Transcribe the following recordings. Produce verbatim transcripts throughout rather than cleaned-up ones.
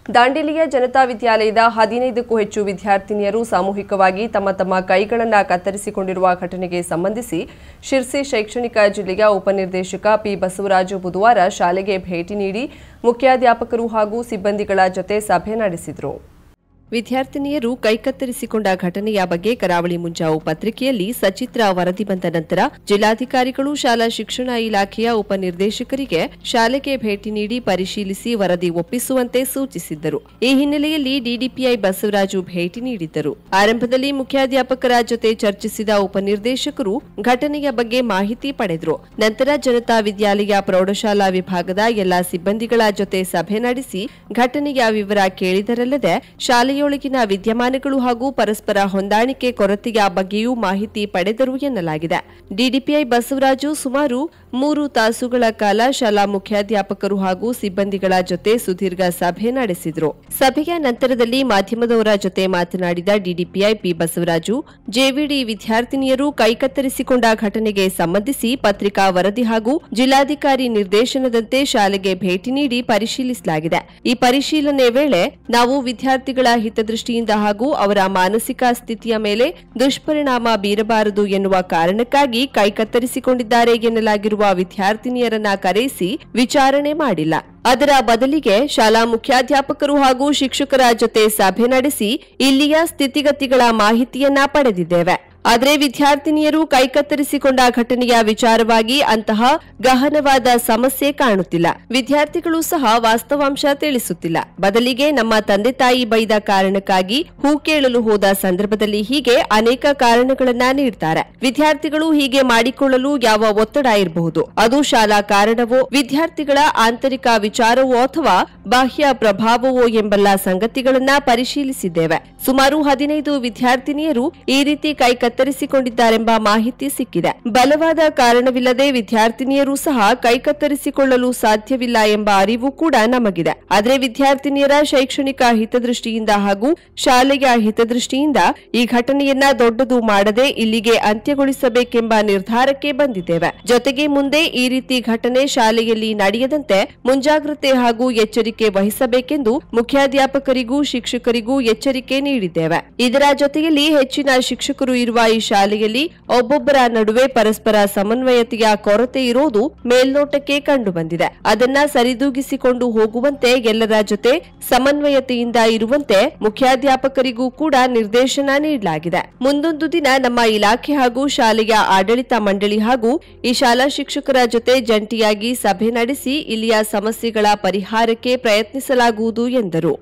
ದಾಂಡೇಲಿಯ ಜನತಾ ವಿದ್ಯಾಲಯದ ಹದಿನೈದಕ್ಕೂ ಹೆಚ್ಚು ವಿದ್ಯಾರ್ಥಿನಿಯರು ಸಾಮೂಹಿಕವಾಗಿ ತಮ್ಮ ತಮ್ಮ ಕೈಗಳನ್ನು ಕತ್ತರಿಸಿಕೊಂಡಿರುವ ಘಟನೆಗೆ ಸಂಬಂಧಿಸಿ ಶಿರ್ಸಿ ಶೈಕ್ಷಣಿಕ ಜಿಲ್ಲೆಯ ಉಪನಿರ್ದೇಶಕ ಪಿ ಬಸವರಾಜು ಬುಧವಾರ ಶಾಲೆಗೆ ಭೇಟಿ ನೀಡಿ ಮುಖ್ಯಾಧ್ಯಾಪಕರು ಹಾಗೂ ಸಿಬ್ಬಂದಿಗಳ ಜೊತೆ ಸಭೆ ನಡೆಸಿದರು. ವಿದ್ಯಾರ್ಥಿನಿಯರು ಕೈಕತ್ತರಿಸಿಕೊಂಡ ಘಟನೆಯ ಬಗ್ಗೆ ಕರಾವಳಿ ಮುಂಜಾವು ಪತ್ರಿಕೆಯಲ್ಲಿ ಸಚಿತ್ರ ವರದಿ ಬಂದ ನಂತರ ಜಿಲ್ಲಾಧಿಕಾರಿಗಳು ಶಾಲಾ ಶಿಕ್ಷಣ ಇಲಾಖೆಯ ಉಪನಿರ್ದೇಶಕರಿಗೆ ಶಾಲೆಗೆ ಭೇಟಿ ನೀಡಿ ಪರಿಶೀಲಿಸಿ ವರದಿ ಒಪ್ಪಿಸುವಂತೆ ಸೂಚಿಸಿದ್ದರು. ಈ ಹಿನ್ನೆಲೆಯಲ್ಲಿ ಡಿಡಿಪಿಐ ಬಸವರಾಜು ಭೇಟಿ ನೀಡಿದ್ದರು. ಆರಂಭದಲ್ಲಿ ಮುಖ್ಯಾಧ್ಯಾಪಕರ ಜೊತೆ ಚರ್ಚಿಸಿದ ಉಪನಿರ್ದೇಶಕರು ಘಟನೆಯ ಬಗ್ಗೆ ಮಾಹಿತಿ ಪಡೆದರು. ನಂತರ ಜನತಾ ವಿದ್ಯಾಲಯ ಪ್ರೌಢಶಾಲಾ ವಿಭಾಗದ ಎಲ್ಲಾ ಸಿಬ್ಬಂದಿಗಳ ಜೊತೆ ಸಭೆ ನಡೆಸಿ ಘಟನೆಯ ವಿವರ ಕೇಳಿದರಲ್ಲದೆ ಶಾಲೆಯ ಒಳಗಿನ ವಿದ್ಯಮಾನಗಳು ಹಾಗೂ ಪರಸ್ಪರ ಹೊಂದಾಣಿಕೆ ಕೊರತೆಯ ಬಗ್ಗೆಯೂ ಮಾಹಿತಿ ಪಡೆದರು ಎನ್ನಲಾಗಿದೆ. ಡಿಡಿಪಿಐ ಬಸವರಾಜು ಸುಮಾರು ಮೂರು ತಾಸುಗಳ ಕಾಲ ಶಾಲಾ ಮುಖ್ಯಾಧ್ಯಾಪಕರು ಹಾಗೂ ಸಿಬ್ಬಂದಿಗಳ ಜೊತೆ ಸುದೀರ್ಘ ಸಭೆ ನಡೆಸಿದರು. ಸಭೆಯ ನಂತರದಲ್ಲಿ ಮಾಧ್ಯಮದವರ ಜೊತೆ ಮಾತನಾಡಿದ ಡಿಡಿಪಿಐ ಪಿ ಬಸವರಾಜು, ಜೆವಿಡಿ ವಿದ್ಯಾರ್ಥಿನಿಯರು ಕೈಕತ್ತರಿಸಿಕೊಂಡ ಘಟನೆಗೆ ಸಂಬಂಧಿಸಿ ಪತ್ರಿಕಾ ವರದಿ ಹಾಗೂ ಜಿಲ್ಲಾಧಿಕಾರಿ ನಿರ್ದೇಶನದಂತೆ ಶಾಲೆಗೆ ಭೇಟಿ ನೀಡಿ ಪರಿಶೀಲಿಸಲಾಗಿದೆ. ಈ ಪರಿಶೀಲನೆ ವೇಳೆ ನಾವು ವಿದ್ಯಾರ್ಥಿಗಳ ಹಿತದೃಷ್ಟಿಯಿಂದ ಹಾಗೂ ಅವರ ಮಾನಸಿಕ ಸ್ಥಿತಿಯ ಮೇಲೆ ದುಷ್ಪರಿಣಾಮ ಬೀರಬಾರದು ಎನ್ನುವ ಕಾರಣಕ್ಕಾಗಿ ಕೈಕತ್ತರಿಸಿಕೊಂಡಿದ್ದಾರೆ ಎನ್ನಲಾಗಿರುವ ವಿದ್ಯಾರ್ಥಿನಿಯರನ್ನ ಕರೆಸಿ ವಿಚಾರಣೆ ಮಾಡಿಲ್ಲ. ಅದರ ಬದಲಿಗೆ ಶಾಲಾ ಮುಖ್ಯಾಧ್ಯಾಪಕರು ಹಾಗೂ ಶಿಕ್ಷಕರ ಜೊತೆ ಸಭೆ ನಡೆಸಿ ಇಲ್ಲಿಯ ಸ್ಥಿತಿಗತಿಗಳ ಮಾಹಿತಿಯನ್ನ ಪಡೆದಿದ್ದೇವೆ. ಆದರೆ ವಿದ್ಯಾರ್ಥಿನಿಯರು ಕೈಕತ್ತರಿಸಿಕೊಂಡ ಘಟನೆಯ ವಿಚಾರವಾಗಿ ಅಂತಹ ಗಹನವಾದ ಸಮಸ್ಯೆ ಕಾಣುತ್ತಿಲ್ಲ. ವಿದ್ಯಾರ್ಥಿಗಳು ಸಹ ವಾಸ್ತವಾಂಶ ತಿಳಿಸುತ್ತಿಲ್ಲ. ಬದಲಿಗೆ ನಮ್ಮ ತಂದೆ ತಾಯಿ ಬೈದ ಕಾರಣಕ್ಕಾಗಿ ಹೂ ಕೇಳಲು ಹೋದ ಸಂದರ್ಭದಲ್ಲಿ ಹೀಗೆ ಅನೇಕ ಕಾರಣಗಳನ್ನ ನೀಡ್ತಾರೆ. ವಿದ್ಯಾರ್ಥಿಗಳು ಹೀಗೆ ಮಾಡಿಕೊಳ್ಳಲು ಯಾವ ಒತ್ತಡ ಇರಬಹುದು, ಅದು ಶಾಲಾ ಕಾರಣವೋ, ವಿದ್ಯಾರ್ಥಿಗಳ ಆಂತರಿಕ ವಿಚಾರವೋ ಅಥವಾ ಬಾಹ್ಯ ಪ್ರಭಾವವೋ ಎಂಬೆಲ್ಲ ಸಂಗತಿಗಳನ್ನ ಪರಿಶೀಲಿಸಿದ್ದೇವೆ. ಸುಮಾರು ಹದಿನೈದು ವಿದ್ಯಾರ್ಥಿನಿಯರು ಈ ರೀತಿ ಕೈ ಕತ್ತರಿಸಿಕೊಂಡಿದ್ದಾರೆಂಬ ಮಾಹಿತಿ ಸಿಕ್ಕಿದೆ. ಬಲವಾದ ಕಾರಣವಿಲ್ಲದೆ ವಿದ್ಯಾರ್ಥಿನಿಯರು ಸಹ ಕೈ ಕತ್ತರಿಸಿಕೊಳ್ಳಲು ಸಾಧ್ಯವಿಲ್ಲ ಎಂಬ ಅರಿವು ಕೂಡ ನಮಗಿದೆ. ಆದರೆ ವಿದ್ಯಾರ್ಥಿನಿಯರ ಶೈಕ್ಷಣಿಕ ಹಿತದೃಷ್ಟಿಯಿಂದ ಹಾಗೂ ಶಾಲೆಯ ಹಿತದೃಷ್ಟಿಯಿಂದ ಈ ಘಟನೆಯನ್ನ ದೊಡ್ಡದು ಮಾಡದೆ ಇಲ್ಲಿಗೆ ಅಂತ್ಯಗೊಳಿಸಬೇಕೆಂಬ ನಿರ್ಧಾರಕ್ಕೆ ಬಂದಿದ್ದೇವೆ. ಜೊತೆಗೆ ಮುಂದೆ ಈ ರೀತಿ ಘಟನೆ ಶಾಲೆಯಲ್ಲಿ ನಡೆಯದಂತೆ ಮುಂಜಾಗ್ರತೆ ಹಾಗೂ ಎಚ್ಚರಿಕೆ ವಹಿಸಬೇಕೆಂದು ಮುಖ್ಯಾಧ್ಯಾಪಕರಿಗೂ ಶಿಕ್ಷಕರಿಗೂ ಎಚ್ಚರಿಕೆ ನೀಡಿದ್ದೇವೆ. ಇದರ ಜೊತೆಯಲ್ಲಿ ಹೆಚ್ಚಿನ ಶಿಕ್ಷಕರು ಇರುವ ಈ ಶಾಲೆಯಲ್ಲಿ ಒಬ್ಬೊಬ್ಬರ ನಡುವೆ ಪರಸ್ಪರ ಸಮನ್ವಯತೆಯ ಕೊರತೆ ಇರೋದು ಮೇಲ್ನೋಟಕ್ಕೆ ಕಂಡುಬಂದಿದೆ. ಅದನ್ನ ಸರಿದೂಗಿಸಿಕೊಂಡು ಹೋಗುವಂತೆ ಎಲ್ಲರ ಜೊತೆ ಸಮನ್ವಯತೆಯಿಂದ ಇರುವಂತೆ ಮುಖ್ಯಾಧ್ಯಾಪಕರಿಗೂ ಕೂಡ ನಿರ್ದೇಶನ ನೀಡಲಾಗಿದೆ. ಮುಂದೊಂದು ದಿನ ನಮ್ಮ ಇಲಾಖೆ ಹಾಗೂ ಶಾಲೆಯ ಆಡಳಿತ ಮಂಡಳಿ ಹಾಗೂ ಈ ಶಾಲಾ ಶಿಕ್ಷಕರ ಜೊತೆ ಜಂಟಿಯಾಗಿ ಸಭೆ ನಡೆಸಿ ಇಲ್ಲಿಯ ಸಮಸ್ಯೆಗಳ ಪರಿಹಾರಕ್ಕೆ ಪ್ರಯತ್ನಿಸಲಾಗುವುದು ಎಂದರು.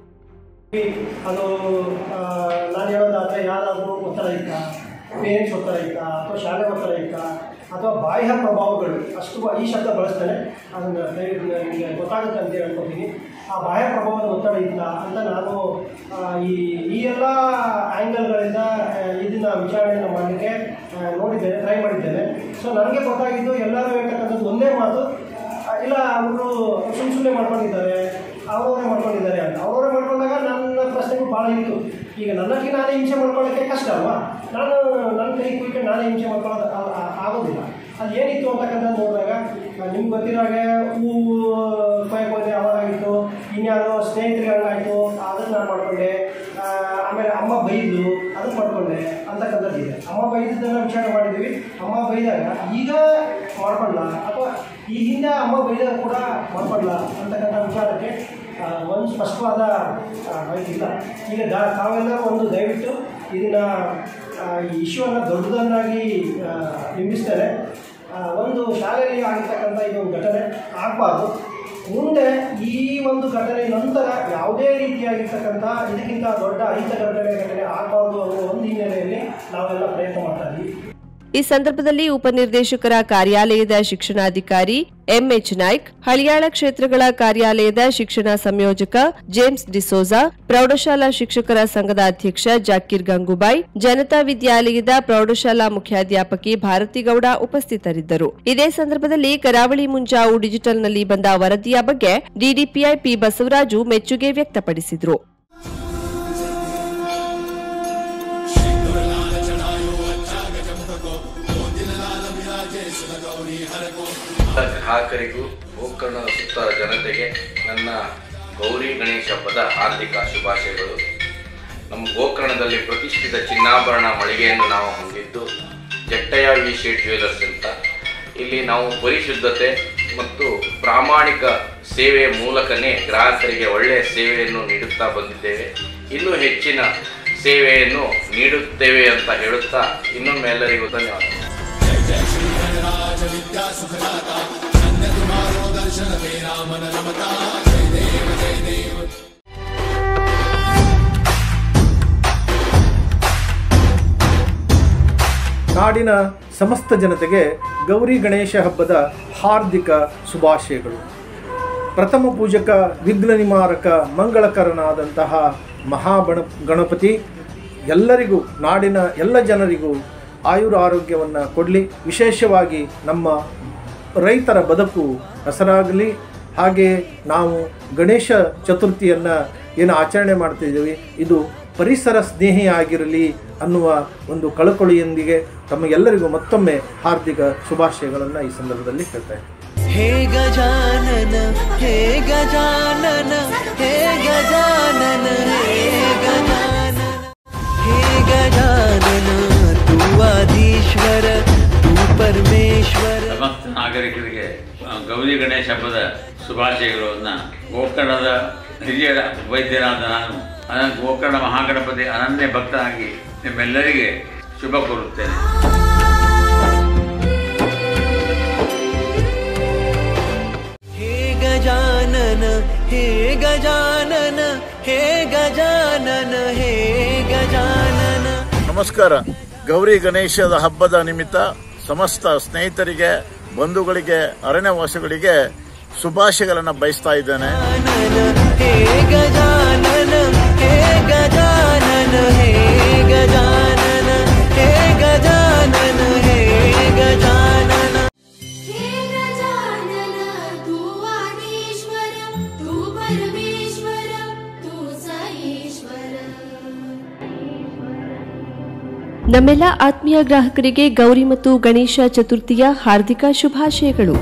ಅದು ನಾನು ಹೇಳೋದಾದರೆ ಯಾರಾದರೂ ಒತ್ತಡ ಇತ್ತಾ, ಪೇರೆಂಟ್ಸ್ ಒತ್ತಡ ಇತ್ತಾ, ಅಥವಾ ಶಾಲೆ ಒತ್ತಡ ಇತ್ತಾ, ಅಥವಾ ಬಾಹ್ಯ ಪ್ರಭಾವಗಳು, ಅಷ್ಟು ಈ ಶಬ್ದ ಬಳಸ್ತೇನೆ, ಅದನ್ನು ನಿಮಗೆ ಗೊತ್ತಾಗುತ್ತೆ ಅಂತ ಹೇಳ್ಕೊತೀನಿ. ಆ ಬಾಹ್ಯ ಪ್ರಭಾವದ ಒತ್ತಡ ಇಲ್ಲ ಅಂತ ನಾನು ಈ ಈ ಎಲ್ಲ ಆ್ಯಂಗಲ್ಗಳಿಂದ ಇದನ್ನು ವಿಚಾರಣೆಯನ್ನು ಮಾಡಲಿಕ್ಕೆ ನೋಡಿದ್ದೇನೆ, ಟ್ರೈ ಮಾಡಿದ್ದೇನೆ. ಸೊ ನನಗೆ ಗೊತ್ತಾಗಿದ್ದು ಎಲ್ಲರೂ ಹೇಳ್ತಕ್ಕಂಥದ್ದು ಒಂದೇ ಮಾತು, ಇಲ್ಲ ಅವರು ಸುಮ್ಮ ಸುಮ್ಮನೆ ಮಾಡ್ಕೊಂಡಿದ್ದಾರೆ, ಅವರವರೇ ಮಾಡ್ಕೊಂಡಿದ್ದಾರೆ ಅಂತ. ಅವರವರೇ ಮಾಡ್ಕೊಂಡಾಗ ನನ್ನ ಪ್ರಶ್ನೆಗಳು ಭಾಳ ಇತ್ತು. ಈಗ ನನ್ನಕ್ಕೆ ನಾನೇ ಹಿಂಸೆ ಮಾಡ್ಕೊಳ್ಳೋಕ್ಕೆ ಕಷ್ಟ ಅಲ್ವಾ, ನಾನು ನನ್ನ ಕೈ ಕುಯ್ಕೊಂಡು ನಾನೇ ಹಿಂಸೆ ಮಾಡ್ಕೊಳ್ಳೋದು ಆಗೋದಿಲ್ಲ. ಅದು ಏನಿತ್ತು ಅಂತಕ್ಕಂಥದ್ದು ನೋಡಿದಾಗ ನಿಮ್ಗೆ ಗೊತ್ತಿರೋ ಹಾಗೆ ಹೂವು ಕೊಯ್ಯಕ್ಕೆ ಹೋದರೆ ಅವಾಗಾಗಿತ್ತು, ಇನ್ಯಾರೋ ಸ್ನೇಹಿತರಿಗೆ ಹಂಗಾಯಿತು, ಅದನ್ನು ನಾನು ಮಾಡಿಕೊಂಡೆ. ಆಮೇಲೆ ಅಮ್ಮ ಬೈದು ಅದನ್ನು ಮಾಡಿಕೊಂಡೆ ಅಂತಕ್ಕಂಥದ್ದು ಇದೆ. ಅಮ್ಮ ಬೈದದ್ದನ್ನು ವಿಚಾರ ಮಾಡಿದ್ದೀವಿ. ಅಮ್ಮ ಬೈದಾಗ ಈಗ ಮಾಡ್ಕೊಳ್ಳ ಅಥವಾ ಈ ಹಿಂದೆ ಅಮ್ಮ ಬೈದಾಗ ಕೂಡ ಮಾಡ್ಕೊಳ್ಳ ಅಂತಕ್ಕಂಥ ವಿಚಾರಕ್ಕೆ ಒಂದು ಸ್ಪಷ್ಟವಾದ ಮಾಹಿತಿಲ್ಲ. ಈಗ ದಾ ತಾವೆಲ್ಲ ಒಂದು ದಯವಿಟ್ಟು ಇದನ್ನು ಈ ಇಶ್ಯೂವನ್ನು ದೊಡ್ಡದನ್ನಾಗಿ ಬಿಂಬಿಸ್ತಾರೆ. ಒಂದು ಶಾಲೆಯಲ್ಲಿ ಆಗಿರ್ತಕ್ಕಂಥ ಇದೊಂದು ಘಟನೆ ಆಗಬಾರ್ದು. ಮುಂದೆ ಈ ಒಂದು ಘಟನೆ ನಂತರ ಯಾವುದೇ ರೀತಿಯಾಗಿರ್ತಕ್ಕಂಥ ಇದಕ್ಕಿಂತ ದೊಡ್ಡ ಅಹಿತ ಘಟನೆ ಘಟನೆ ಆಗಬಾರ್ದು ಅನ್ನೋ ಒಂದು ಹಿನ್ನೆಲೆಯಲ್ಲಿ ನಾವೆಲ್ಲ ಪ್ರಯತ್ನ ಮಾಡ್ತಾ ಇದ್ದೀವಿ. ಈ ಸಂದರ್ಭದಲ್ಲಿ ಉಪನಿರ್ದೇಶಕರ ಕಾರ್ಯಾಲಯದ ಶಿಕ್ಷಣಾಧಿಕಾರಿ ಎಂಎಚ್ ನಾಯ್ಕ್, ಹಳಿಯಾಳ ಕ್ಷೇತ್ರಗಳ ಕಾರ್ಯಾಲಯದ ಶಿಕ್ಷಣ ಸಂಯೋಜಕ ಜೇಮ್ಸ್ ಡಿಸೋಜಾ, ಪ್ರೌಢಶಾಲಾ ಶಿಕ್ಷಕರ ಸಂಘದ ಅಧ್ಯಕ್ಷ ಜಾಕೀರ್ ಗಂಗೂಬಾಯ್, ಜನತಾ ವಿದ್ಯಾಲಯದ ಪ್ರೌಢಶಾಲಾ ಮುಖ್ಯಾಧ್ಯಾಪಕಿ ಭಾರತಿಗೌಡ ಉಪಸ್ಥಿತರಿದ್ದರು. ಇದೇ ಸಂದರ್ಭದಲ್ಲಿ ಕರಾವಳಿ ಮುಂಜಾವು ಡಿಜಿಟಲ್ನಲ್ಲಿ ಬಂದ ವರದಿಯ ಬಗ್ಗೆ ಡಿಡಿಪಿಐ ಪಿ ಬಸವರಾಜು ಮೆಚ್ಚುಗೆ ವ್ಯಕ್ತಪಡಿಸಿದರು. ಗ್ರಾಹಕರಿಗೂ ಗೋಕರ್ಣದ ಸುತ್ತ ಜನತೆಗೆ ನನ್ನ ಗೌರಿ ಗಣೇಶ ಹಬ್ಬದ ಹಾರ್ದಿಕ ಶುಭಾಶಯಗಳು. ನಮ್ಮ ಗೋಕರ್ಣದಲ್ಲಿ ಪ್ರತಿಷ್ಠಿತ ಚಿನ್ನಾಭರಣ ಮಳಿಗೆಯನ್ನು ನಾವು ಹೊಂದಿದ್ದು ಜಟ್ಟಯ್ಯ ವಿ ಶೇಟ್ ಜ್ಯುವೆಲರ್ಸ್ ಅಂತ. ಇಲ್ಲಿ ನಾವು ಪರಿಶುದ್ಧತೆ ಮತ್ತು ಪ್ರಾಮಾಣಿಕ ಸೇವೆಯ ಮೂಲಕನೇ ಗ್ರಾಹಕರಿಗೆ ಒಳ್ಳೆಯ ಸೇವೆಯನ್ನು ನೀಡುತ್ತಾ ಬಂದಿದ್ದೇವೆ. ಇನ್ನೂ ಹೆಚ್ಚಿನ ಸೇವೆಯನ್ನು ನೀಡುತ್ತೇವೆ ಅಂತ ಹೇಳುತ್ತಾ ಇನ್ನೊಮ್ಮೆ ಎಲ್ಲರಿಗೂ ಧನ್ಯವಾದ. ನಾಡಿನ ಸಮಸ್ತ ಜನತೆಗೆ ಗೌರಿ ಗಣೇಶ ಹಬ್ಬದ ಹಾರ್ದಿಕ ಶುಭಾಶಯಗಳು. ಪ್ರಥಮ ಪೂಜಕ ವಿಘ್ನ ನಿವಾರಕ ಮಂಗಳಕರನಾದಂತಹ ಮಹಾಗಣ ಗಣಪತಿ ಎಲ್ಲರಿಗೂ, ನಾಡಿನ ಎಲ್ಲ ಜನರಿಗೂ ಆಯುರ ಆರೋಗ್ಯವನ್ನು ಕೊಡಲಿ. ವಿಶೇಷವಾಗಿ ನಮ್ಮ ರೈತರ ಬದುಕು ಹಸರಾಗಲಿ. ಹಾಗೆ ನಾವು ಗಣೇಶ ಚತುರ್ಥಿಯನ್ನು ಏನು ಆಚರಣೆ ಮಾಡ್ತಿದ್ದೀವಿ, ಇದು ಪರಿಸರ ಸ್ನೇಹಿಯಾಗಿರಲಿ ಅನ್ನುವ ಒಂದು ಕಳಕಳಿಯೊಂದಿಗೆ ತಮಗೆಲ್ಲರಿಗೂ ಮತ್ತೊಮ್ಮೆ ಹಾರ್ದಿಕ ಶುಭಾಶಯಗಳನ್ನು ಈ ಸಂದರ್ಭದಲ್ಲಿ ಹೇಳ್ತಾ ಇದ್ದೀನಿ. ಹೇ ಗಜಾನನ ಹೇ ಗಜಾನನ ಹೇ ಗಜಾನನ ಹೇ ಗಜಾನನ ಹೇ ಗಜಾನನ ತೂ ಆದೀಶ್ವರ ತೂ ಪರಮೇಶ್ವರ. ಸಮಸ್ತ ನಾಗರಿಕರಿಗೆ ಗೌರಿ ಗಣೇಶ ಹಬ್ಬದ ಶುಭಾಶಯಗಳನ್ನು. ಗೋಕರ್ಣದ ಹಿರಿಯ ವೈದ್ಯರಾದ ನಾನು ಅನಂತ ಗೋಕರ್ಣ ಮಹಾಗಣಪತಿ ಅನನ್ಯ ಭಕ್ತನಾಗಿ ನಿಮ್ಮೆಲ್ಲರಿಗೆ ಶುಭ ಕೋರುತ್ತೇನೆ. ಹೇ ಗಜಾನನ ಹೇ ಗಜಾನನ ಹೇ ಗಜಾನನ ಹೇ ಗಜಾನನ. ನಮಸ್ಕಾರ. ಗೌರಿ ಗಣೇಶದ ಹಬ್ಬದ ನಿಮಿತ್ತ ಸಮಸ್ತ ಸ್ನೇಹಿತರಿಗೆ, ಬಂಧುಗಳಿಗೆ, ಅರಣ್ಯವಾಸಿಗಳಿಗೆ ಶುಭಾಶಯಗಳನ್ನು ಬಯಸ್ತಾ ಇದ್ದೇನೆ. ಹೇ ಗಜಾನನ ಹೇ ಗಜಾನನ ಹೇ ಗಜಾನನ ಹೇ ಗಜಾನನ ಹೇ ಗಜಾನನ. ಹೇ ಗಜಾನನ ತೂ ಆದೀಶ್ವರ ತೂ ಪರಮೇಶ್ವರ ತೂ ಸಾಯೇಶ್ವರ. ನಮ್ಮೆಲ್ಲ ಆತ್ಮೀಯ ಗ್ರಾಹಕರಿಗೆ ಗೌರಿ ಮತ್ತು ಗಣೇಶ ಚತುರ್ಥಿಯ ಹಾರ್ದಿಕ ಶುಭಾಶಯಗಳು.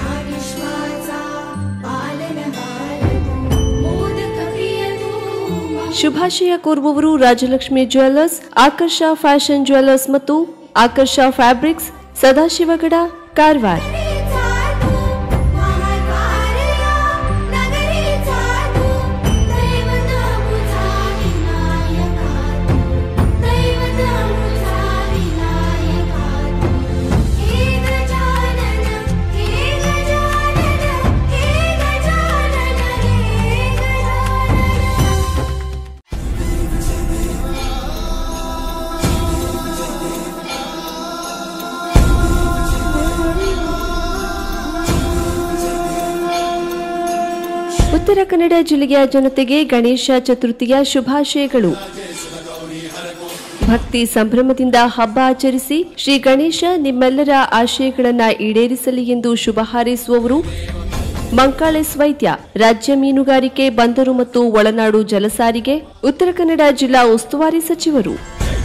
ಶುಭಾಶಯ ಕೋರುವವರು Rajalakshmi jewellers, Akarsha fashion jewellers ಮತ್ತು ಆಕರ್ಷ ಫ್ಯಾಬ್ರಿಕ್ಸ್, ಸದಾಶಿವಗಡ, ಕಾರವಾರ. ಉತ್ತರ ಕನ್ನಡ ಜಿಲ್ಲೆಯ ಜನತೆಗೆ ಗಣೇಶ ಚತುರ್ಥಿಯ ಶುಭಾಶಯಗಳು. ಭಕ್ತಿ ಸಂಭ್ರಮದಿಂದ ಹಬ್ಬ ಆಚರಿಸಿ ಶ್ರೀ ಗಣೇಶ ನಿಮ್ಮೆಲ್ಲರ ಆಶಯಗಳನ್ನು ಈಡೇರಿಸಲಿ ಎಂದು ಶುಭ ಹಾರೈಸುವವರು ಮಂಕಾಳೆಸ್ ವೈದ್ಯ, ರಾಜ್ಯ ಮೀನುಗಾರಿಕೆ, ಬಂದರು ಮತ್ತು ಒಳನಾಡು ಜಲಸಾರಿಗೆ, ಉತ್ತರ ಕನ್ನಡ ಜಿಲ್ಲಾ ಉಸ್ತುವಾರಿ ಸಚಿವರು.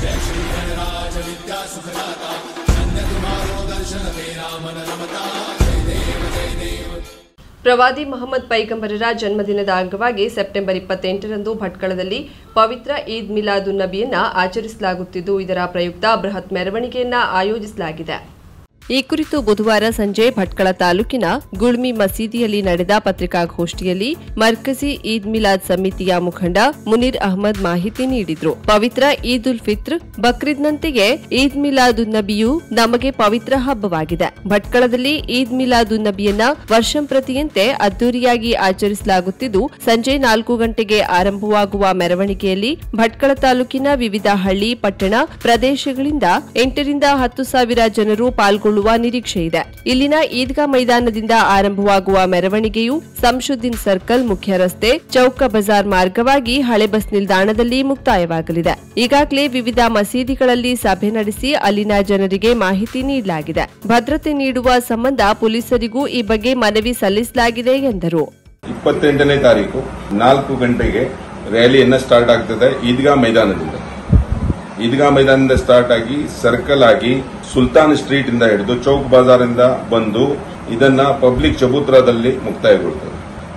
ಪ್ರವಾದಿ ಮೊಹಮ್ಮದ್ ಪೈಗಂಬರರ ಜನ್ಮದಿನದ ಅಂಗವಾಗಿ ಸೆಪ್ಟೆಂಬರ್ ಇಪ್ಪತ್ತೆಂಟರಂದು ಭಟ್ಕಳದಲ್ಲಿ ಪವಿತ್ರ ಈದ್ ಮಿಲಾದುನ್ ನಬಿಯನ್ನ ಆಚರಿಸಲಾಗುತ್ತಿದ್ದು, ಇದರ ಪ್ರಯುಕ್ತ ಬೃಹತ್ ಮೆರವಣಿಗೆಯನ್ನ ಆಯೋಜಿಸಲಾಗಿದೆ. ಈ ಕುರಿತು ಬುಧವಾರ ಸಂಜೆ ಭಟ್ಕಳ ತಾಲೂಕಿನ ಗುಳ್ಮಿ ಮಸೀದಿಯಲ್ಲಿ ನಡೆದ ಪತ್ರಿಕಾಗೋಷ್ಠಿಯಲ್ಲಿ ಮರ್ಕಜಿ ಈದ್ ಮಿಲಾದ್ ಸಮಿತಿಯ ಮುಖಂಡ ಮುನೀರ್ ಅಹಮದ್ ಮಾಹಿತಿ ನೀಡಿದ್ರು. ಪವಿತ್ರ ಈದ್ ಉಲ್ ಫಿತ್ರ್, ಬಕ್ರೀದ್ನಂತೆಯೇ ಈದ್ ಮಿಲಾದುನ್ ನಬಿಯು ನಮಗೆ ಪವಿತ್ರ ಹಬ್ಬವಾಗಿದೆ. ಭಟ್ಕಳದಲ್ಲಿ ಈದ್ ಮಿಲಾದುನ್ ನಬಿಯನ್ನ ವರ್ಷಂಪ್ರತಿಯಂತೆ ಅದ್ದೂರಿಯಾಗಿ ಆಚರಿಸಲಾಗುತ್ತಿದ್ದು, ಸಂಜೆ ನಾಲ್ಕು ಗಂಟೆಗೆ ಆರಂಭವಾಗುವ ಮೆರವಣಿಗೆಯಲ್ಲಿ ಭಟ್ಕಳ ತಾಲೂಕಿನ ವಿವಿಧ ಹಳ್ಳಿ, ಪಟ್ಟಣ ಪ್ರದೇಶಗಳಿಂದ ಎಂಟರಿಂದ ಹತ್ತು ಸಾವಿರ ಜನರು ಪಾಲ್ಗೊಳ್ಳುವ ನಿರೀಕ್ಷೆ ಇದೆ. ಇಲ್ಲಿನ ಈದ್ಗಾ ಮೈದಾನದಿಂದ ಆರಂಭವಾಗುವ ಮೆರವಣಿಗೆಯು ಸಂಶುದ್ದೀನ್ ಸರ್ಕಲ್, ಮುಖ್ಯ ರಸ್ತೆ, ಚೌಕ ಬಜಾರ್ ಮಾರ್ಗವಾಗಿ ಹಳೆ ಬಸ್ ನಿಲ್ದಾಣದಲ್ಲಿ ಮುಕ್ತಾಯವಾಗಲಿದೆ. ಈಗಾಗಲೇ ವಿವಿಧ ಮಸೀದಿಗಳಲ್ಲಿ ಸಭೆ ನಡೆಸಿ ಅಲ್ಲಿನ ಜನರಿಗೆ ಮಾಹಿತಿ ನೀಡಲಾಗಿದೆ. ಭದ್ರತೆ ನೀಡುವ ಸಂಬಂಧ ಪೊಲೀಸರಿಗೂ ಈ ಬಗ್ಗೆ ಮನವಿ ಸಲ್ಲಿಸಲಾಗಿದೆ ಎಂದರು. ಇಪ್ಪತ್ತೆಂಟನೇ ತಾರೀಕು ನಾಲ್ಕು ಗಂಟೆಗೆ ರ್ಯಾಲಿಯನ್ನ ಸ್ಟಾರ್ಟ್ ಆಗ್ತದೆ ಈದ್ಗಾ ಮೈದಾನದಿಂದ. ಈದ್ಗಾ ಮೈದಾನದಿಂದ ಸ್ಟಾರ್ಟ್ ಆಗಿ ಸರ್ಕಲ್ ಆಗಿ ಸುಲ್ತಾನ್ ಸ್ಟ್ರೀಟ್ ಇಂದ ಹಿಡಿದು ಚೌಕ್ ಬಜಾರ್ ಇಂದ ಬಂದು ಇದನ್ನ ಪಬ್ಲಿಕ್ ಚಬೂತ್ರಾದಲ್ಲಿ ಮುಕ್ತಾಯಗೊಳ್ತದೆ.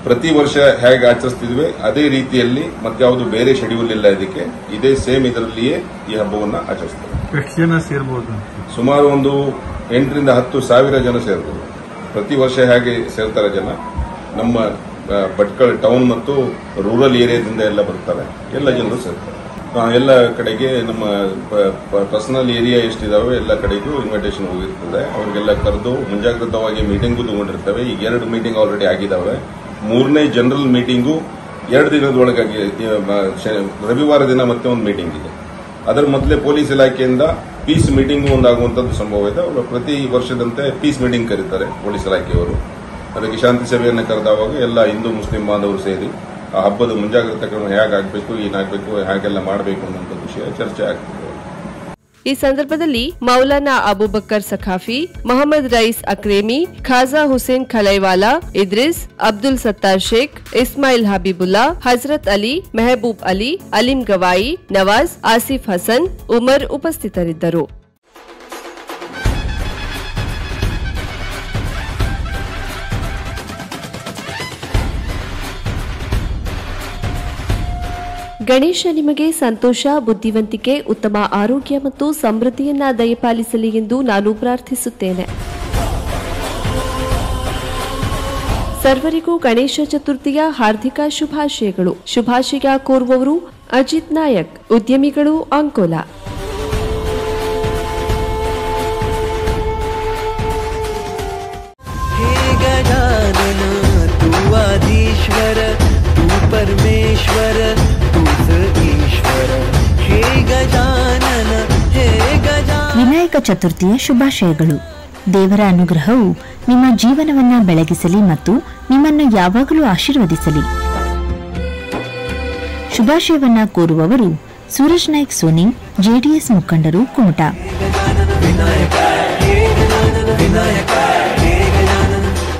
ಪ್ರತಿ ವರ್ಷ ಹೇಗೆ ಆಚರಿಸ್ತಿದ್ವಿ ಅದೇ ರೀತಿಯಲ್ಲಿ ಮತ್ಯಾವುದು ಬೇರೆ ಶೆಡ್ಯೂಲ್ ಇಲ್ಲ. ಇದಕ್ಕೆ ಇದೇ ಸೇಮ್ ಇದರಲ್ಲಿಯೇ ಈ ಹಬ್ಬವನ್ನು ಆಚರಿಸ್ತಾರೆ. ಎಷ್ಟು ಜನ ಸೇರ್ಬೋದು? ಸುಮಾರು ಒಂದು ಎಂಟರಿಂದ ಹತ್ತು ಸಾವಿರ ಜನ ಸೇರ್ಬೋದು. ಪ್ರತಿ ವರ್ಷ ಹೇಗೆ ಸೇರ್ತಾರೆ ಜನ, ನಮ್ಮ ಭಟ್ಕಳ ಟೌನ್ ಮತ್ತು ರೂರಲ್ ಏರಿಯಾದಿಂದ ಎಲ್ಲ ಬರ್ತಾರೆ, ಎಲ್ಲ ಜನರು ಸೇರ್ತಾರೆ. ಎಲ್ಲ ಕಡೆಗೆ ನಮ್ಮ ಪರ್ಸನಲ್ ಏರಿಯಾ ಎಷ್ಟಿದಾವೆ ಎಲ್ಲ ಕಡೆಗೂ ಇನ್ವಿಟೇಷನ್ ಹೋಗಿರ್ತದೆ. ಅವರಿಗೆಲ್ಲ ಕರೆದು ಮುಂಜಾಗ್ರತವಾಗಿ ಮೀಟಿಂಗು ತಗೊಂಡಿರ್ತೇವೆ. ಈಗ ಎರಡು ಮೀಟಿಂಗ್ ಆಲ್ರೆಡಿ ಆಗಿದ್ದಾವೆ. ಮೂರನೇ ಜನರಲ್ ಮೀಟಿಂಗು ಎರಡು ದಿನದೊಳಗಾಗಿ ರವಿವಾರ ದಿನ ಮತ್ತೆ ಒಂದು ಮೀಟಿಂಗ್ ಇದೆ. ಅದರ ಮೊದಲೇ ಪೊಲೀಸ್ ಇಲಾಖೆಯಿಂದ ಪೀಸ್ ಮೀಟಿಂಗ್ ಒಂದಾಗುವಂಥದ್ದು ಸಂಭವ ಇದೆ. ಅವರು ಪ್ರತಿ ವರ್ಷದಂತೆ ಪೀಸ್ ಮೀಟಿಂಗ್ ಕರೀತಾರೆ ಪೊಲೀಸ್ ಇಲಾಖೆಯವರು. ಅದಕ್ಕೆ ಶಾಂತಿ ಸಭೆಯನ್ನು ಕರೆದವಾಗ ಎಲ್ಲ ಹಿಂದೂ ಮುಸ್ಲಿಂ ಬಾಂಧವರು ಸೇರಿ ಆ ಹಬ್ಬದ ಮುಂಜಾಗ್ರತಾ ಕ್ರಮ ಹೇಗಾಗಬೇಕು, ಏನಾಗಬೇಕು, ಹೇಗೆಲ್ಲ ಮಾಡಬೇಕು ಅನ್ನೋ ವಿಷಯ ಚರ್ಚೆ ಆಗ್ತದೆ. ಈ ಸಂದರ್ಭದಲ್ಲಿ ಮೌಲಾನಾ ಅಬೂಬಕರ್ ಸಖಾಫಿ, ಮೊಹಮ್ಮದ್ ರईस ಅಕ್ರೇಮಿ, ಖಾಜಾ ಹುಸೇನ್ ಖಲೈವಾಲಾ, ಇದ್ರಿಸ್, ಅಬ್ದುಲ್ ಸತ್ತಾರ್ ಶೇಖ್, ಇಸ್ಮಾಯಿಲ್ ಹಬೀಬುಲ್ಲಾ, ಹಜರತ್ ಅಲಿ, ಮೆಹಬೂಬ್ ಅಲಿ, ಅಲಿಂ ಗವಾಯಿ, ನವಾಜ್, ಆಸಿಫ್ ಹಸನ್, ಉಮರ್ ಉಪಸ್ಥಿತರಿದ್ದರು. ಗಣೇಶ ನಿಮಗೆ ಸಂತೋಷ, ಬುದ್ಧಿವಂತಿಕೆ, ಉತ್ತಮ ಆರೋಗ್ಯ ಮತ್ತು ಸಮೃದ್ಧಿಯನ್ನ ದಯಪಾಲಿಸಲಿ ಎಂದು ನಾನು ಪ್ರಾರ್ಥಿಸುತ್ತೇನೆ. ಸರ್ವರಿಗೂ ಗಣೇಶ ಚತುರ್ಥಿಯ ಹಾರ್ದಿಕ ಶುಭಾಶಯಗಳು. ಶುಭಾಶಯ ಕೋರುವವರು ಅಜಿತ್ ನಾಯಕ್, ಉದ್ಯಮಿಗಳು, ಅಂಕೋಲಾ. परमेश्वर तूच ईश्वर हे गजानन हे गजानन. ವಿನಾಯಕ ಚತುರ್ಥಿಯ ಶುಭಾಶಯಗಳು. ದೇವರ ಅನುಗ್ರಹವು ನಿಮ್ಮ ಜೀವನವನ್ನ ಬೆಳಗಿಸಲಿ ಮತ್ತು ನಿಮ್ಮನ್ನು ಯಾವಾಗಲೂ ಆಶೀರ್ವದಿಸಲಿ. ಶುಭಾಶಯವನ್ನ ಕೋರುವವರು ಸೂರಜ್ ನಾಯ್ಕ್ ಸೋನಿ, ಜೆಡಿಎಸ್ ಮುಖಂಡರು, ಕುಮಟಾ. ವಿನಾಯಕ ಹೇ ಗಜಾನನ ವಿನಾಯಕ ಹೇ ಗಜಾನನ.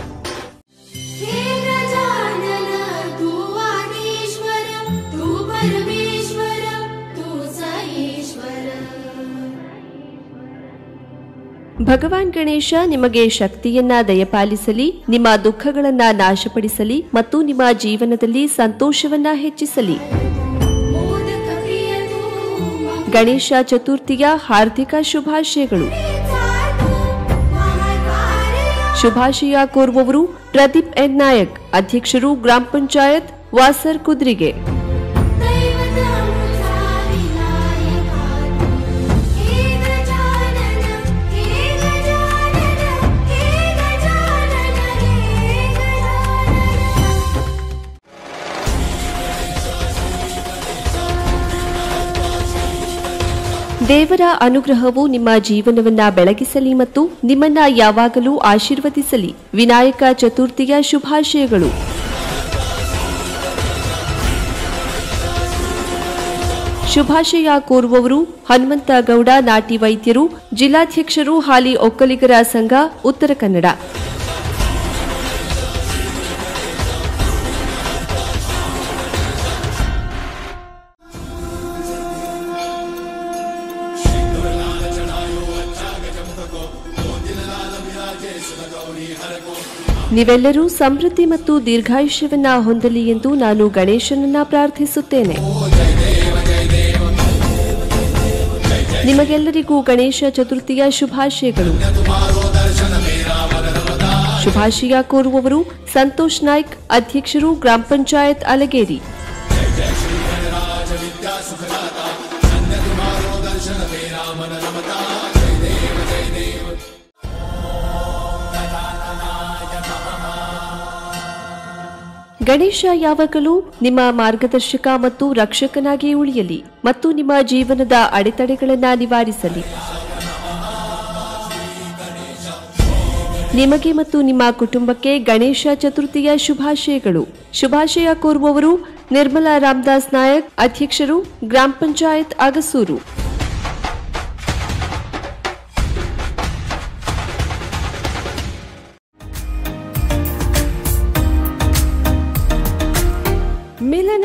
ಭಗವಾನ್ ಗಣೇಶ ನಿಮಗೆ ಶಕ್ತಿಯನ್ನ ದಯಪಾಲಿಸಲಿ, ನಿಮ್ಮ ದುಃಖಗಳನ್ನ ನಾಶಪಡಿಸಲಿ ಮತ್ತು ನಿಮ್ಮ ಜೀವನದಲ್ಲಿ ಸಂತೋಷವನ್ನ ಹೆಚ್ಚಿಸಲಿ. ಗಣೇಶ ಚತುರ್ಥಿಯ ಹಾರ್ದಿಕ ಶುಭಾಶಯಗಳು. ಶುಭಾಶಯ ಕೋರುವವರು ಪ್ರದೀಪ್ ಎನ್ ನಾಯಕ್, ಅಧ್ಯಕ್ಷರು, ಗ್ರಾಮ ಪಂಚಾಯತ್ ವಾಸರ್ ಕುದ್ರಿಗೆ. ದೇವರ ಅನುಗ್ರಹವು ನಿಮ್ಮ ಜೀವನವನ್ನ ಬೆಳಗಿಸಲಿ ಮತ್ತು ನಿಮ್ಮನ್ನ ಯಾವಾಗಲೂ ಆಶೀರ್ವದಿಸಲಿ. ವಿನಾಯಕ ಚತುರ್ಥಿಯ ಶುಭಾಶಯಗಳು. ಶುಭಾಶಯ ಕೋರುವವರು ಹನುಮಂತ ಗೌಡ, ನಾಟಿ ವೈದ್ಯರು, ಜಿಲ್ಲಾಧ್ಯಕ್ಷರು, ಹಾಲಿ ಒಕ್ಕಲಿಗರ ಸಂಘ, ಉತ್ತರ ಕನ್ನಡ. ನೀವೆಲ್ಲರೂ ಸಮೃದ್ಧಿ ಮತ್ತು ದೀರ್ಘಾಯುಷ್ಯವನ್ನ ಹೊಂದಲಿ ಎಂದು ನಾನು ಗಣೇಶನನ್ನ ಪ್ರಾರ್ಥಿಸುತ್ತೇನೆ. ನಿಮಗೆಲ್ಲರಿಗೂ ಗಣೇಶ ಚತುರ್ಥಿಯ ಶುಭಾಶಯಗಳು. ಶುಭಾಶಯ ಕೋರುವವರು ಸಂತೋಷ್ ನಾಯ್ಕ್, ಅಧ್ಯಕ್ಷರು, ಗ್ರಾಮ ಪಂಚಾಯತ್ ಅಲಗೇರಿ. ಗಣೇಶ ಯಾವಾಗಲೂ ನಿಮ್ಮ ಮಾರ್ಗದರ್ಶಕ ಮತ್ತು ರಕ್ಷಕನಾಗಿ ಉಳಿಯಲಿ ಮತ್ತು ನಿಮ್ಮ ಜೀವನದ ಅಡೆತಡೆಗಳನ್ನು ನಿವಾರಿಸಲಿ. ನಿಮಗೆ ಮತ್ತು ನಿಮ್ಮ ಕುಟುಂಬಕ್ಕೆ ಗಣೇಶ ಚತುರ್ಥಿಯ ಶುಭಾಶಯಗಳು. ಶುಭಾಶಯ ಕೋರುವವರು ನಿರ್ಮಲಾ ರಾಮದಾಸ್ ನಾಯಕ್, ಅಧ್ಯಕ್ಷರು, ಗ್ರಾಮ ಪಂಚಾಯತ್ ಅಗಸೂರು. ಮಿಲನ್ ಎಂಟರ್ಪ್ರೈಸ್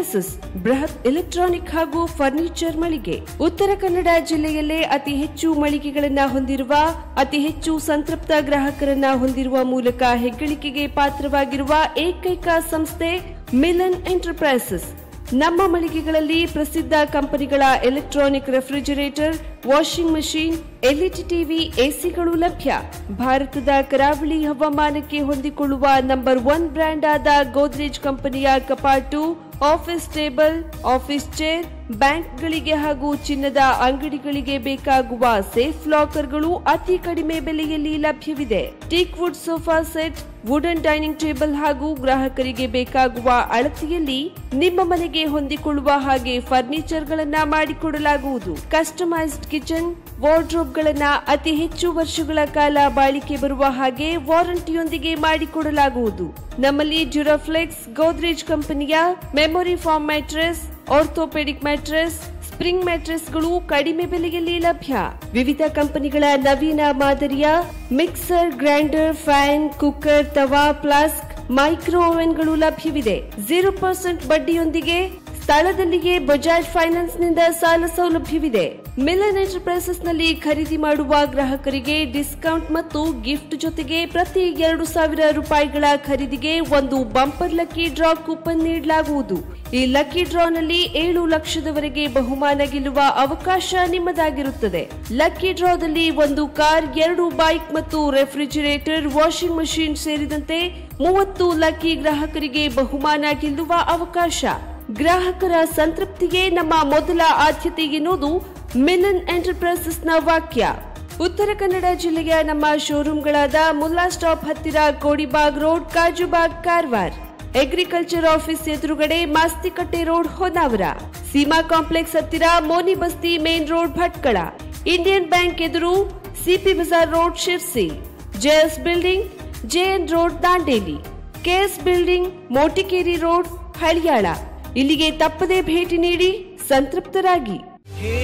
ಎಂಟರ್ಪ್ರೈಸಸ್ ಬೃಹತ್ ಎಲೆಕ್ಟ್ರಾನಿಕ್ ಹಾಗೂ ಫರ್ನಿಚರ್ ಮಳಿಗೆ. ಉತ್ತರ ಕನ್ನಡ ಜಿಲ್ಲೆಯಲ್ಲೇ ಅತಿ ಹೆಚ್ಚು ಮಳಿಗೆಗಳನ್ನ ಹೊಂದಿರುವ, ಅತಿ ಹೆಚ್ಚು ಸಂತೃಪ್ತ ಗ್ರಾಹಕರನ್ನ ಹೊಂದಿರುವ ಮೂಲಕ ಹೆಗ್ಗಳಿಕೆಗೆ ಪಾತ್ರವಾಗಿರುವ ಏಕೈಕ ಸಂಸ್ಥೆ ಮಿಲನ್ ಎಂಟರ್ಪ್ರೈಸಸ್. ನಮ್ಮ ಮಳಿಗೆಗಳಲ್ಲಿ ಪ್ರಸಿದ್ಧ ಕಂಪನಿಗಳ electronic refrigerator, washing machine, LED TV, ಎಸಿಗಳು ಲಭ್ಯ. ಭಾರತದ ಕರಾವಳಿ ಹವಾಮಾನಕ್ಕೆ ಹೊಂದಿಕೊಳ್ಳುವ ನಂಬರ್ ಒನ್ ಬ್ರ್ಯಾಂಡ್ ಆದ ಗೋದ್ರೇಜ್ ಕಂಪನಿಯ ಕಪಾಟು, ಆಫೀಸ್ ಟೇಬಲ್, ಆಫೀಸ್ ಚೇರ್, ಬ್ಯಾಂಕ್ಗಳಿಗೆ ಹಾಗೂ ಚಿನ್ನದ ಅಂಗಡಿಗಳಿಗೆ ಬೇಕಾಗುವ ಸೇಫ್ ಲಾಕರ್ಗಳು ಅತಿ ಕಡಿಮೆ ಬೆಲೆಯಲ್ಲಿ ಲಭ್ಯವಿದೆ. Teak wood sofa set, wooden dining table ಹಾಗೂ ಗ್ರಾಹಕರಿಗೆ ಬೇಕಾಗುವ ಅಳತೆಯಲ್ಲಿ ನಿಮ್ಮ ಮನೆಗೆ ಹೊಂದಿಕೊಳ್ಳುವ ಹಾಗೆ ಫರ್ನಿಚರ್ ಗಳನ್ನ ಮಾಡಿಕೊಡಲಾಗುವುದು. ಕಸ್ಟಮೈಸ್ಡ್ ಕಿಚನ್, ವಾರ್ಡ್ರೋಬ್ ಗಳನ್ನ ಅತಿ ಹೆಚ್ಚು ವರ್ಷಗಳ ಕಾಲ ಬಾಳಿಕೆ ಬರುವ ಹಾಗೆ ವಾರಂಟಿಯೊಂದಿಗೆ ಮಾಡಿಕೊಡಲಾಗುವುದು. ನಮ್ಮಲ್ಲಿ ಡ್ಯೂರಾಫ್ಲೆಕ್ಸ್, ಗೋದ್ರೇಜ್ ಕಂಪನಿಯ memory foam mattress, orthopaedic mattress, spring ಮ್ಯಾಟ್ರೆಸ್ಗಳು ಕಡಿಮೆ ಬೆಲೆಯಲ್ಲಿ ಲಭ್ಯ. ವಿವಿಧ ಕಂಪನಿಗಳ ನವೀನ ಮಾದರಿಯ mixer, grinder, fan, cooker, tawa, flask, micro ಓವೆನ್ಗಳು ಲಭ್ಯವಿದೆ. ಜೀರೋ ಪರ್ಸೆಂಟ್ ಬಡ್ಡಿಯೊಂದಿಗೆ ಸ್ಥಳದಲ್ಲಿಯೇ ಬಜಾಜ್ ಫೈನಾನ್ಸ್ ನಿಂದ ಸಾಲ ಸೌಲಭ್ಯವಿದೆ. ಮಿಲನ್ ಎಂಟರ್ಪ್ರೈಸಸ್ ನಲ್ಲಿ ಖರೀದಿ ಮಾಡುವ ಗ್ರಾಹಕರಿಗೆ ಡಿಸ್ಕೌಂಟ್ ಮತ್ತು ಗಿಫ್ಟ್ ಜೊತೆಗೆ ಪ್ರತಿ ಎರಡು ಸಾವಿರ ರೂಪಾಯಿಗಳ ಖರೀದಿಗೆ ಒಂದು ಬಂಪರ್ ಲಕ್ಕಿ ಡ್ರಾ ಕೂಪನ್ ನೀಡಲಾಗುವುದು. ಈ ಲಕ್ಕಿ ಡ್ರಾನಲ್ಲಿ ಏಳು ಲಕ್ಷದವರೆಗೆ ಬಹುಮಾನ ಗೆಲ್ಲುವ ಅವಕಾಶ ನಿಮ್ಮದಾಗಿರುತ್ತದೆ. ಲಕ್ಕಿ ಡ್ರಾದಲ್ಲಿ ಒಂದು ಕಾರ್, ಎರಡು ಬೈಕ್ ಮತ್ತು ರೆಫ್ರಿಜರೇಟರ್, ವಾಷಿಂಗ್ ಮಷೀನ್ ಸೇರಿದಂತೆ ಮೂವತ್ತು ಲಕ್ಕಿ ಗ್ರಾಹಕರಿಗೆ ಬಹುಮಾನ ಗೆಲ್ಲುವ ಅವಕಾಶ. ಗ್ರಾಹಕರ ಸಂತೃಪ್ತಿಗೆ ನಮ್ಮ ಮೊದಲ ಆದ್ಯತೆ ಎನ್ನುವುದು ಮಿಲನ್ ಎಂಟರ್ಪ್ರೈಸಸ್ನ ವಾಕ್ಯ. ಉತ್ತರ ಕನ್ನಡ ಜಿಲ್ಲೆಯ ನಮ್ಮ ಶೋರೂಮ್ಗಳಾದ ಮುಲ್ಲಾ ಸ್ಟಾಪ್ ಹತ್ತಿರ Kodibag road, Kajubag, Karwar. Agriculture office ಎದುರುಗಡೆ ಮಾಸ್ತಿಕಟ್ಟೆ ರೋಡ್, ಹೊನ್ನಾವರ. ಸೀಮಾ ಕಾಂಪ್ಲೆಕ್ಸ್ ಹತ್ತಿರ Moni Basti main road, Bhatkal. Indian bank ಎದುರು CP Bazar road, Sirsi. JS building, JN road, Dandeli. KS building, Motikeri road, Haliyal. ಇಲ್ಲಿಗೆ ತಪ್ಪದೇ ಭೇಟಿ ನೀಡಿ ಸಂತೃಪ್ತರಾಗಿ. ಹೇ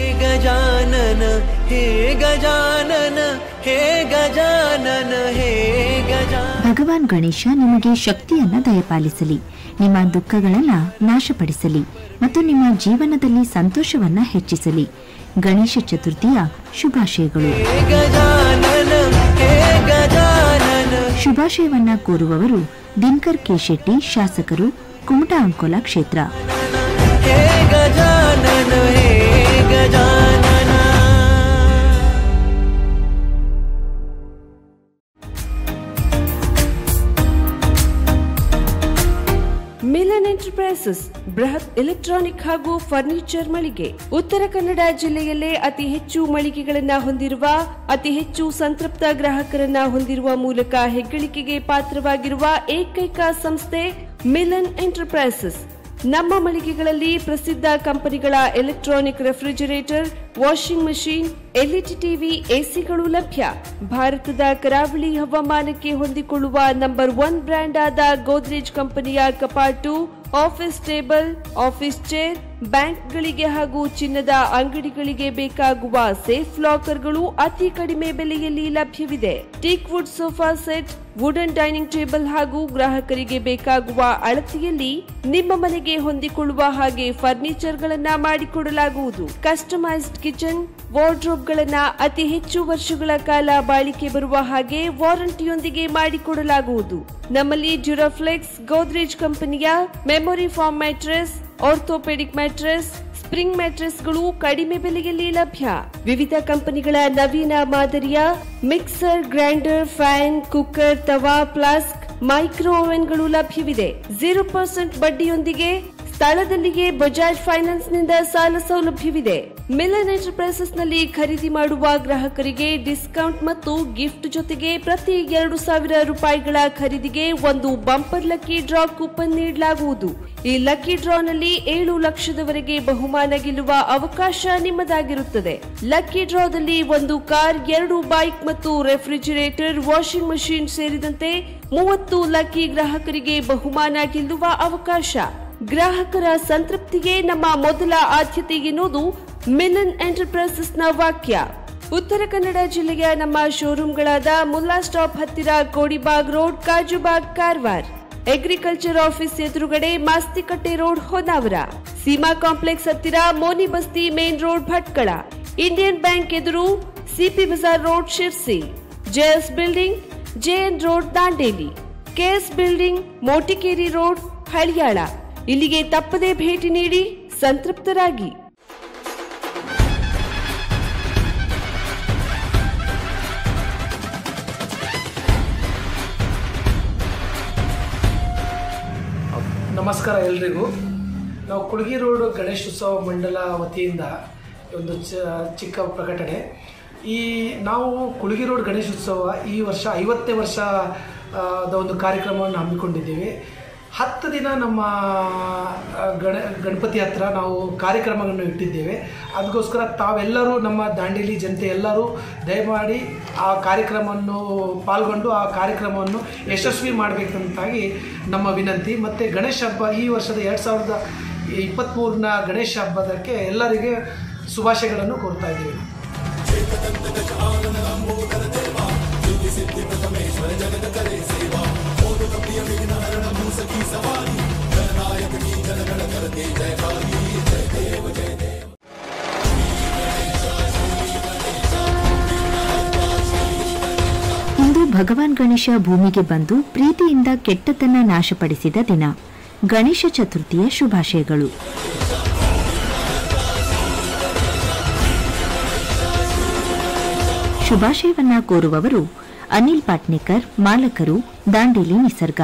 ಗಜಾನನ ಹೇ ಗಜಾನನ ಹೇ ಗಜಾನನ ಹೇ ಗಜಾನನ. ಭಗವಾನ್ ಗಣೇಶ ನಿಮಗೆ ಶಕ್ತಿಯನ್ನ ದಯಪಾಲಿಸಲಿ, ನಿಮ್ಮ ದುಃಖಗಳನ್ನ ನಾಶಪಡಿಸಲಿ ಮತ್ತು ನಿಮ್ಮ ಜೀವನದಲ್ಲಿ ಸಂತೋಷವನ್ನ ಹೆಚ್ಚಿಸಲಿ. ಗಣೇಶ ಚತುರ್ಥಿಯ ಶುಭಾಶಯಗಳು. ಶುಭಾಶಯವನ್ನ ಕೋರುವವರು ದಿನಕರ್ ಕೆ ಶೆಟ್ಟಿ, ಶಾಸಕರು, ಕುಮಟಾ ಅಂಕೋಲ ಕ್ಷೇತ್ರ. ಹೇ ಗಜಾನನ ಹೇ ಗಜಾನನ. ಮಿಲನ್ ಎಂಟರ್ಪ್ರೈಸಸ್ ಬೃಹತ್ ಎಲೆಕ್ಟ್ರಾನಿಕ್ ಹಾಗೂ ಫರ್ನಿಚರ್ ಮಳಿಗೆ. ಉತ್ತರ ಕನ್ನಡ ಜಿಲ್ಲೆಯಲ್ಲೇ ಅತಿ ಹೆಚ್ಚು ಮಳಿಗೆಗಳನ್ನ ಹೊಂದಿರುವ, ಅತಿ ಹೆಚ್ಚು ಸಂತೃಪ್ತ ಗ್ರಾಹಕರನ್ನ ಹೊಂದಿರುವ ಮೂಲಕ ಹೆಗ್ಗಳಿಕೆಗೆ ಪಾತ್ರವಾಗಿರುವ ಏಕೈಕ ಸಂಸ್ಥೆ ಮಿಲನ್ ಎಂಟರ್ಪ್ರೈಸಸ್. ನಮ್ಮ ಮಳಿಗೆಗಳಲ್ಲಿ ಪ್ರಸಿದ್ಧ ಕಂಪನಿಗಳ electronic refrigerator, washing machine, LED TV, ಎಸಿಗಳು ಲಭ್ಯ. ಭಾರತದ ಕರಾವಳಿ ಹವಾಮಾನಕ್ಕೆ ಹೊಂದಿಕೊಳ್ಳುವ ನಂಬರ್ ಒನ್ ಬ್ರ್ಯಾಂಡ್ ಆದ ಗೋದ್ರೇಜ್ ಕಂಪನಿಯ ಕಪಾಟು, ಆಫೀಸ್ ಟೇಬಲ್, ಆಫೀಸ್ ಚೇರ್, ಬ್ಯಾಂಕ್ಗಳಿಗೆ ಹಾಗೂ ಚಿನ್ನದ ಅಂಗಡಿಗಳಿಗೆ ಬೇಕಾಗುವ ಸೇಫ್ ಲಾಕರ್ಗಳು ಅತಿ ಕಡಿಮೆ ಬೆಲೆಯಲ್ಲಿ ಲಭ್ಯವಿದೆ. Teak wood sofa set, wooden dining table ಹಾಗೂ ಗ್ರಾಹಕರಿಗೆ ಬೇಕಾಗುವ ಅಳತೆಯಲ್ಲಿ ನಿಮ್ಮ ಮನೆಗೆ ಹೊಂದಿಕೊಳ್ಳುವ ಹಾಗೆ ಫರ್ನಿಚರ್ ಗಳನ್ನ ಮಾಡಿಕೊಡಲಾಗುವುದು. ಕಸ್ಟಮೈಸ್ಡ್ ಕಿಚನ್, ವಾರ್ಡ್ರೋಬ್ ಗಳನ್ನ ಅತಿ ಹೆಚ್ಚು ವರ್ಷಗಳ ಕಾಲ ಬಾಳಿಕೆ ಬರುವ ಹಾಗೆ ವಾರಂಟಿಯೊಂದಿಗೆ ಮಾಡಿಕೊಡಲಾಗುವುದು. ನಮ್ಮಲ್ಲಿ ಡ್ಯೂರಾಫ್ಲೆಕ್ಸ್, ಗೋದ್ರೇಜ್ ಕಂಪನಿಯ memory foam mattress, orthopaedic mattress, spring ಮ್ಯಾಟ್ರೆಸ್ಗಳು ಕಡಿಮೆ ಬೆಲೆಯಲ್ಲಿ ಲಭ್ಯ. ವಿವಿಧ ಕಂಪನಿಗಳ ನವೀನ ಮಾದರಿಯ mixer, grinder, fan, cooker, tawa, flask, micro ಓವೆನ್ಗಳು ಲಭ್ಯವಿದೆ. ಜೀರೋ ಪರ್ಸೆಂಟ್ ಬಡ್ಡಿಯೊಂದಿಗೆ ಸ್ಥಳದಲ್ಲಿಯೇ ಬಜಾಜ್ ಫೈನಾನ್ಸ್ ನಿಂದ ಸಾಲ ಸೌಲಭ್ಯವಿದೆ. ಮಿಲನ್ ಎಂಟರ್ಪ್ರೈಸಸ್ ನಲ್ಲಿ ಖರೀದಿ ಮಾಡುವ ಗ್ರಾಹಕರಿಗೆ ಡಿಸ್ಕೌಂಟ್ ಮತ್ತು ಗಿಫ್ಟ್ ಜೊತೆಗೆ ಪ್ರತಿ ಎರಡು ಸಾವಿರ ರೂಪಾಯಿಗಳ ಖರೀದಿಗೆ ಒಂದು ಬಂಪರ್ ಲಕ್ಕಿ ಡ್ರಾ ಕೂಪನ್ ನೀಡಲಾಗುವುದು. ಈ ಲಕ್ಕಿ ಡ್ರಾನಲ್ಲಿ ಏಳು ಲಕ್ಷದವರೆಗೆ ಬಹುಮಾನ ಗೆಲ್ಲುವ ಅವಕಾಶ ನಿಮ್ಮದಾಗಿರುತ್ತದೆ. ಲಕ್ಕಿ ಡ್ರಾದಲ್ಲಿ ಒಂದು ಕಾರ್, ಎರಡು ಬೈಕ್ ಮತ್ತು ರೆಫ್ರಿಜರೇಟರ್, ವಾಷಿಂಗ್ ಮಷೀನ್ ಸೇರಿದಂತೆ ಮೂವತ್ತು ಲಕ್ಕಿ ಗ್ರಾಹಕರಿಗೆ ಬಹುಮಾನ ಗೆಲ್ಲುವ ಅವಕಾಶ. ಗ್ರಾಹಕರ ಸಂತೃಪ್ತಿಗೆ ನಮ್ಮ ಮೊದಲ ಆದ್ಯತೆ ಎನ್ನುವುದು ಮಿಲನ್ ಎಂಟರ್ಪ್ರೈಸಸ್ನ ವಾಕ್ಯ. ಉತ್ತರ ಕನ್ನಡ ಜಿಲ್ಲೆಯ ನಮ್ಮ ಶೋರೂಮ್ಗಳಾದ ಮುಲ್ಲಾ ಸ್ಟಾಪ್ ಹತ್ತಿರ Kodibag road, Kajubag, Karwar. Agriculture office ಎದುರುಗಡೆ ಮಾಸ್ತಿಕಟ್ಟೆ ರೋಡ್ ಹೊನ್ನಾವರ, ಸೀಮಾ ಕಾಂಪ್ಲೆಕ್ಸ್ ಹತ್ತಿರ Moni Basti main road Bhatkal, Indian bank ಎದುರು CP Bazar road Sirsi, JS building JN road Dandeli, KS building Motikeri road Haliyal. ಇಲ್ಲಿಗೆ ತಪ್ಪದೇ ಭೇಟಿ ನೀಡಿ ಸಂತೃಪ್ತರಾಗಿ. ನಮಸ್ಕಾರ ಎಲ್ರಿಗೂ. ನಾವು ಕುಳಗಿ ರೋಡ್ ಗಣೇಶೋತ್ಸವ ಮಂಡಲ ವತಿಯಿಂದ ಒಂದು ಚಿಕ್ಕ ಪ್ರಕಟಣೆ. ಈ ನಾವು ಕುಳಗಿ ರೋಡ್ ಗಣೇಶೋತ್ಸವ ಈ ವರ್ಷ ಐವತ್ತನೇ ವರ್ಷದ ಒಂದು ಕಾರ್ಯಕ್ರಮವನ್ನು ಹಮ್ಮಿಕೊಂಡಿದ್ದೇವೆ. ಹತ್ತು ದಿನ ನಮ್ಮ ಗಣ ಗಣಪತಿ ಹತ್ರ ನಾವು ಕಾರ್ಯಕ್ರಮಗಳನ್ನು ಇಟ್ಟಿದ್ದೇವೆ. ಅದಕ್ಕೋಸ್ಕರ ತಾವೆಲ್ಲರೂ ನಮ್ಮ ದಾಂಡೇಲಿ ಜನತೆ ಎಲ್ಲರೂ ದಯಮಾಡಿ ಆ ಕಾರ್ಯಕ್ರಮವನ್ನು ಪಾಲ್ಗೊಂಡು ಆ ಕಾರ್ಯಕ್ರಮವನ್ನು ಯಶಸ್ವಿ ಮಾಡಬೇಕಂತಾಗಿ ನಮ್ಮ ವಿನಂತಿ. ಮತ್ತು ಗಣೇಶ ಹಬ್ಬ ಈ ವರ್ಷದ ಎರಡು ಸಾವಿರದ ಇಪ್ಪತ್ತ್ಮೂರನ ಗಣೇಶ ಹಬ್ಬದಕ್ಕೆ ಎಲ್ಲರಿಗೆ ಶುಭಾಶಯಗಳನ್ನು ಕೋರ್ತಾ ಇದ್ದೀವಿ. ಇಂದು ಭಗವಾನ್ ಗಣೇಶ ಭೂಮಿಗೆ ಬಂದು ಪ್ರೀತಿಯಿಂದ ಕೆಟ್ಟತನ ನಾಶಪಡಿಸಿದ ದಿನ. ಗಣೇಶ ಚತುರ್ಥಿಯ ಶುಭಾಶಯಗಳು. ಶುಭಾಶಯವನ್ನ ಕೋರುವವರು ಅನಿಲ್ ಪಾಟ್ನೇಕರ್, ಮಾಲಕರು, ದಾಂಡೇಲಿ ನಿಸರ್ಗ.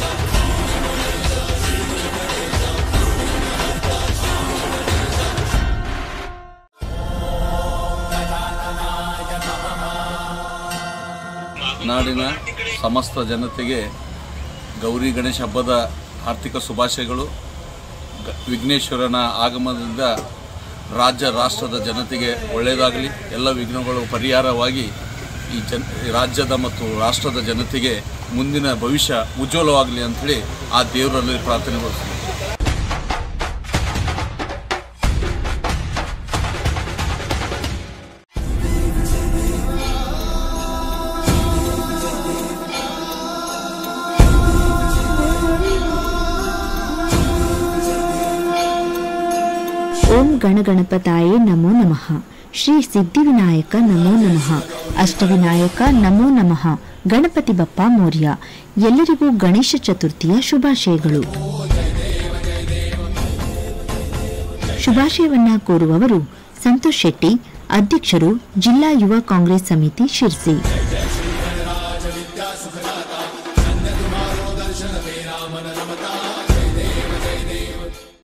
ನಾಡಿನ ಸಮಸ್ತ ಜನತೆಗೆ ಗೌರಿ ಗಣೇಶ ಹಬ್ಬದ ಆರ್ಥಿಕ ಶುಭಾಶಯಗಳು. ವಿಘ್ನೇಶ್ವರನ ಆಗಮನದಿಂದ ರಾಜ್ಯ ರಾಷ್ಟ್ರದ ಜನತೆಗೆ ಒಳ್ಳೆಯದಾಗಲಿ, ಎಲ್ಲ ವಿಘ್ನಗಳು ಪರಿಹಾರವಾಗಿ ಈ ಜನ ರಾಜ್ಯದ ಮತ್ತು ರಾಷ್ಟ್ರದ ಜನತೆಗೆ ಮುಂದಿನ ಭವಿಷ್ಯ ಉಜ್ವಲವಾಗಲಿ ಅಂಥೇಳಿ ಆ ದೇವರಲ್ಲಿ ಪ್ರಾರ್ಥನೆಗೊಳಿಸ್ತೀನಿ. ಓಂ ಗಣಗಣಪತಾಯೇ ನಮೋ ನಮಃ. ಶ್ರೀ ಸಿದ್ಧಿವಿನಾಯಕ ನಮೋ ನಮಃ. ಅಷ್ಟವಿನಾಯಕ ನಮೋ ನಮಃ. ಗಣಪತಿ ಬಪ್ಪ ಮೋರ್ಯ. ಎಲ್ಲರಿಗೂ ಗಣೇಶ ಚತುರ್ಥಿಯ ಶುಭಾಶಯಗಳು. ಶುಭಾಶಯವನ್ನ ಕೋರುವವರು ಸಂತೋಷ್ ಶೆಟ್ಟಿ, ಅಧ್ಯಕ್ಷರು, ಜಿಲ್ಲಾ ಯುವ ಕಾಂಗ್ರೆಸ್ ಸಮಿತಿ ಶಿರ್ಸಿ.